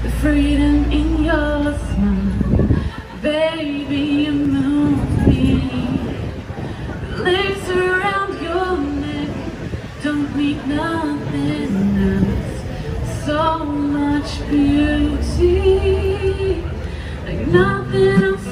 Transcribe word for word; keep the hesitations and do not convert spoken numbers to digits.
the freedom in your smile. Baby, you move me. The lace around your neck don't need nothing else. So much beauty, like nothing else